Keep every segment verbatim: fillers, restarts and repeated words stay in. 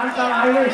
อันตรายเลย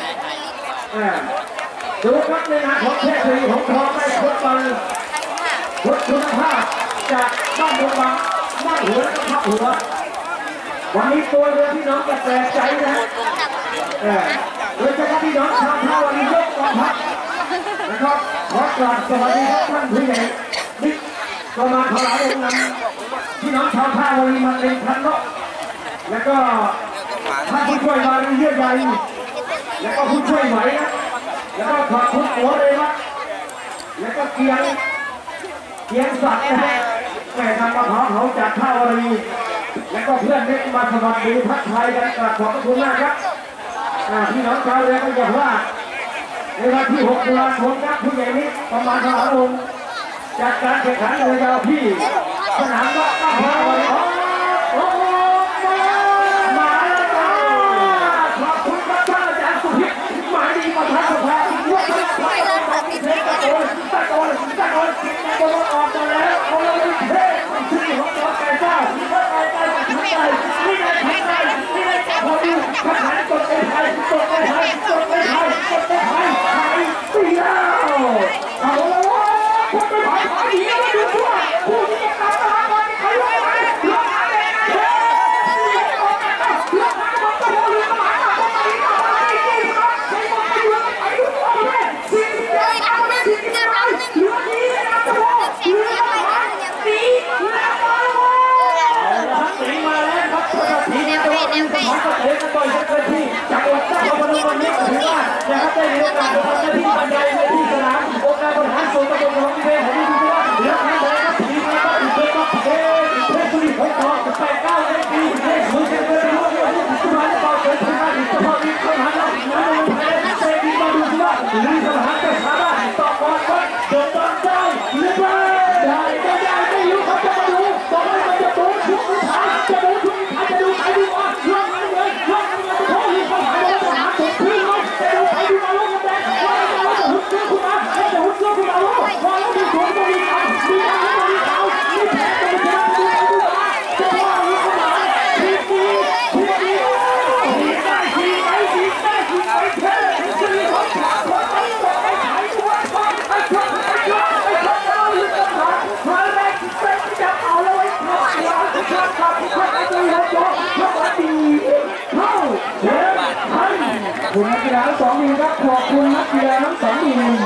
ดูครับในงานของเทพสีของทองได้พุทธบอลพุทธคุณภาพจากบ้านดงบังบ้านหัวและก็พักหัววันนี้ตัวเรือพี่น้องจะแปลกใจนะโดยเฉพาะพี่น้องชาวท่าวันนี้ยกกองทัพนะครับขอกราบสวัสดีท่านผู้ใหญ่บิ๊กก็มาถวายองค์นำพี่น้องชาวท่าวันนี้มาเป็นพันนกแล้วก็ท่านผู้ช่วยมาเยี่ยมใหญ่แล้วก็ผู้ช่วยไหวนะแล้วก็ขอบคุณหัวเลยนะแล้วก็เกียงเกียงสัตว์นะฮะแม่นำมาเผาเขาจากท่าวรีแล้วก็เพื่อนเล็กมาสวัสดีทักทายกันกราบขอบคุณมากครับพี่น้องชาวเรือก็อย่าพลาดในวันที่หกตุลาคมครับผู้ใหญ่นี้ประมาณสามองค์จากการแข่งขันเรือยาวพี่สนามก็ต้องพาไปโอ้โหมาแล้วจ้าขอบคุณครับท่านอาจารย์สุพิษหมายดีมาทักทายว่าจะไปตะโกนตะโกนตะโกนตะโกนออกมาแล้วเอาเลยเท่ชื่อของเจ้าแก่เจ้าว่าไปไปทั้งใจนี่ไงทั้งใจนี่ไงพอดีทหารกดไปไทยกดไปไทยกดไปไทยกดไปไทยไทยเสียวเอาละวะกดไปไทยไทยเยอะเลยดูทั่วผู้ที่จะตามมาใครรู้ไหมลงมาเลยนะเฮ้ยลงมาลงมาลงมาลงมาลงมาลงมาลงมาไอ้ที่มันใช้หมดไปเยอะไปดูทั่วเลยสิ่งที่เราไม่ทิ้งกันเลยเหลือที่เราจะพูดเหลือมาสีแล้วมาแล้วสีมาแล้วครับสีมาแล้วสีมาแล้วก็เตะกันต่อยกันไปที่จากวัดเจ้าพนมวันนี้ก็ถือว่านะครับได้มีโอกาสทำหน้าที่บรรยายในที่สนามองค์การบริหารส่วนตำบลของที่เป็นของที่ดูว่าแล้วทางไหนครับสีมาก็ถือเป็นก็เทเทสุริพงศ์ทองแปดเก้าเอ็มปีเทสุริพงศ์ทองเรื่องที่สุดท้ายก็เกิดขึ้นมาอีกเฉพาะนี้เขาหาเราอีกนะในประเทศเซดีมาดูว่าหรือสถานการณ์สามารถต่อกรก็เดินตามใจหรือว่าได้ก็ได้ไม่รู้เขาจะมาดูต่อไปมันจะโดนชุดสุดท้ายจะโดนชุดสุดท้ายจะดูใครดูอ่ะเรื่องนั้นเลยเรื่องนั้นเลยเพราะมีคนหายไปแล้วหาถูกพื้นเลยจะดูใครดูมาลูกกันแดงว่าจะจะหุ่นเสื้อคุณมาจะหุ่นเสื้อคุณมาลูกว่าแล้วมีคนก็มีการมีการมีมีเขามีแผลจะมาจะดูใครดูมาจะว่ามีคนมาทีดีทีดีทีได้ทีไหนทีได้ทีไหนเท่ทีนี้เขาขาคนไปตัวไปขายตัวไปไปชนไปชนไปชนเอาหรือจะหามาแรกเซ็ตจะเอาแล้วไอ้เขาเราจะชอบชอบชอบไอ้ตัวหัวโตชอบดีเข้าเฮ้ยให้คุณนักกีฬาสองทีมครับขอบคุณนักกีฬาทั้งสองทีม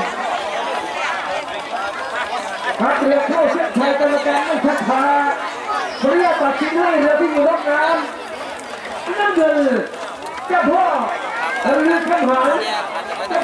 ถ้าเรือเข้าเส้นชัยกรรมการไม่ชัดพาเรียกตัดสินให้เรือที่อยู่รอบน้ำนั่นคือเจ้าพ่อเรือข้างหลัง